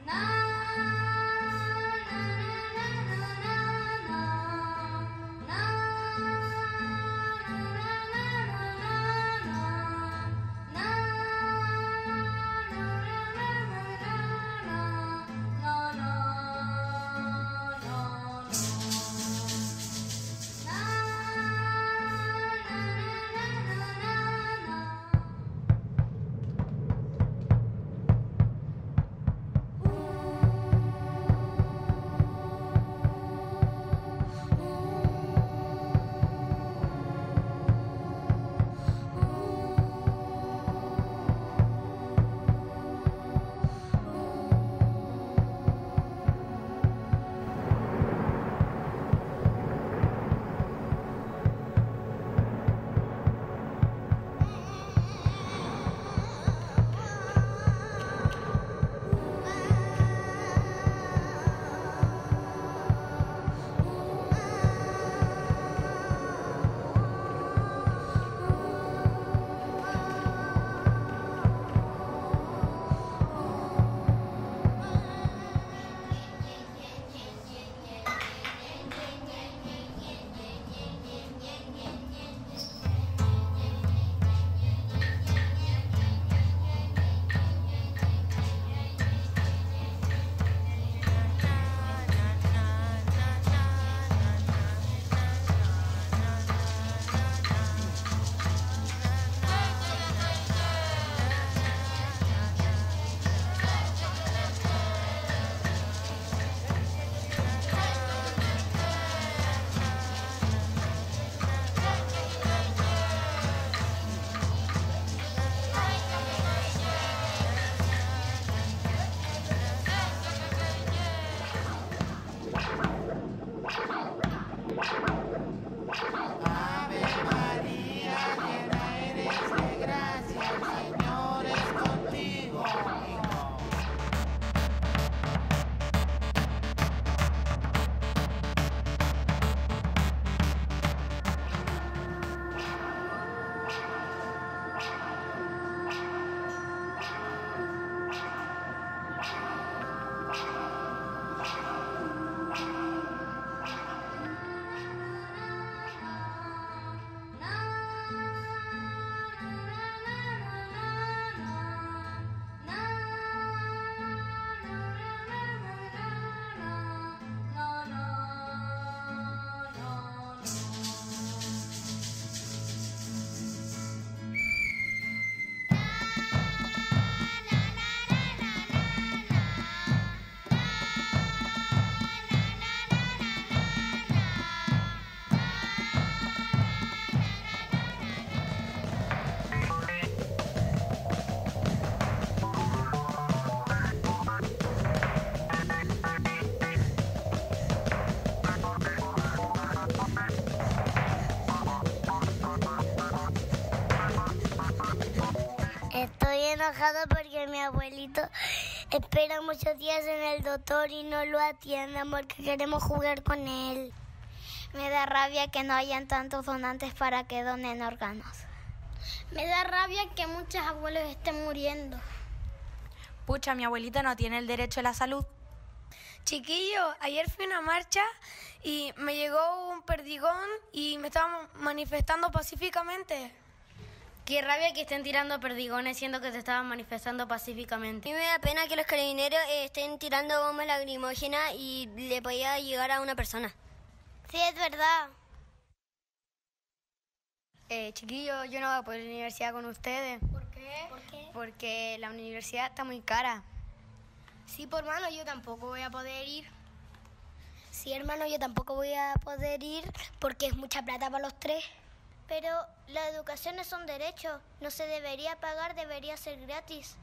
Estoy enojado porque mi abuelito espera muchos días en el doctor y no lo atienden porque queremos jugar con él. Me da rabia que no hayan tantos donantes para que donen órganos. Me da rabia que muchos abuelos estén muriendo. Pucha, mi abuelita no tiene el derecho a la salud. Chiquillo, ayer fui a una marcha y me llegó un perdigón y me estaban manifestando pacíficamente. Qué rabia que estén tirando perdigones siendo que se estaban manifestando pacíficamente. A mí me da pena que los carabineros estén tirando bombas lacrimógenas y le podía llegar a una persona. Sí, es verdad. Chiquillo, yo no voy a poder ir a la universidad con ustedes. ¿Por qué? ¿Por qué? Porque la universidad está muy cara. Sí, por hermano, yo tampoco voy a poder ir. Sí, hermano, yo tampoco voy a poder ir porque es mucha plata para los tres. Pero la educación es un derecho, no se debería pagar, debería ser gratis.